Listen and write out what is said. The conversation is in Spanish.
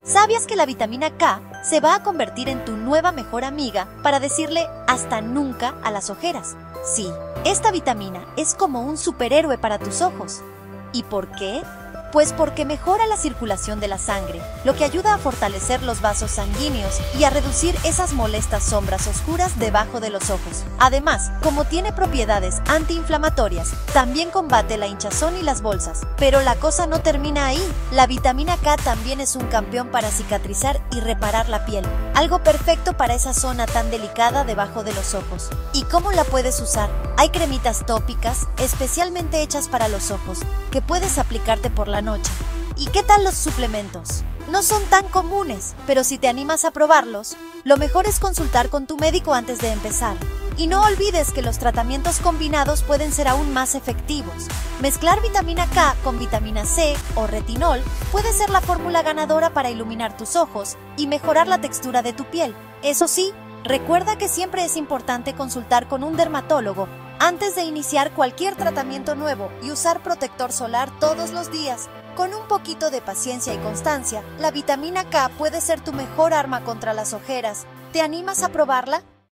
¿Sabías que la vitamina K se va a convertir en tu nueva mejor amiga para decirle hasta nunca a las ojeras? Sí, esta vitamina es como un superhéroe para tus ojos. ¿Y por qué? Pues porque mejora la circulación de la sangre, lo que ayuda a fortalecer los vasos sanguíneos y a reducir esas molestas sombras oscuras debajo de los ojos. Además, como tiene propiedades antiinflamatorias, también combate la hinchazón y las bolsas. Pero la cosa no termina ahí. La vitamina K también es un campeón para cicatrizar y reparar la piel. Algo perfecto para esa zona tan delicada debajo de los ojos. ¿Y cómo la puedes usar? Hay cremitas tópicas especialmente hechas para los ojos que puedes aplicarte por la noche. ¿Y qué tal los suplementos? No son tan comunes, pero si te animas a probarlos, lo mejor es consultar con tu médico antes de empezar. Y no olvides que los tratamientos combinados pueden ser aún más efectivos. Mezclar vitamina K con vitamina C o retinol puede ser la fórmula ganadora para iluminar tus ojos y mejorar la textura de tu piel. Eso sí, recuerda que siempre es importante consultar con un dermatólogo antes de iniciar cualquier tratamiento nuevo y usar protector solar todos los días. Con un poquito de paciencia y constancia, la vitamina K puede ser tu mejor arma contra las ojeras. ¿Te animas a probarla?